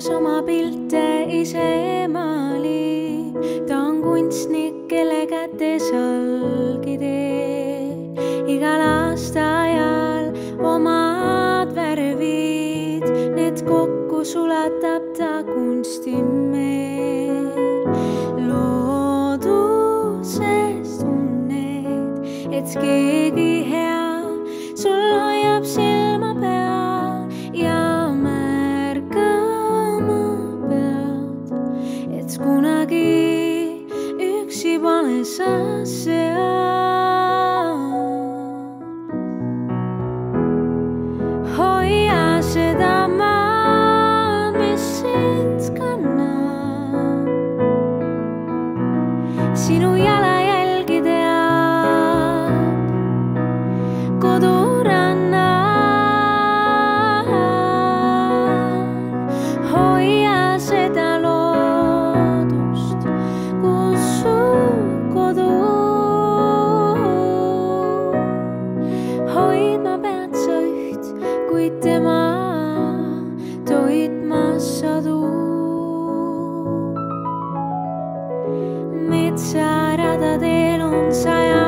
koos oma pilte ise maalib. Ta on kunstnik, kelle kätes algi teeb. Igal aastaajal omad värvid, need kokku sulatab ta kunstimeel. Loodusest tunned, et keegi hea sul hoiab silma peal ja märkama pead, et kunagi üksi pole sa seal. Hoia seda maad, mis sind kannab, sinu jalajälgi teab kodurannal. Hoia seda loodust, kus su kodu. Hoidma pead sa üht, kuid tema toitmas sadu. Metsaradadel on 100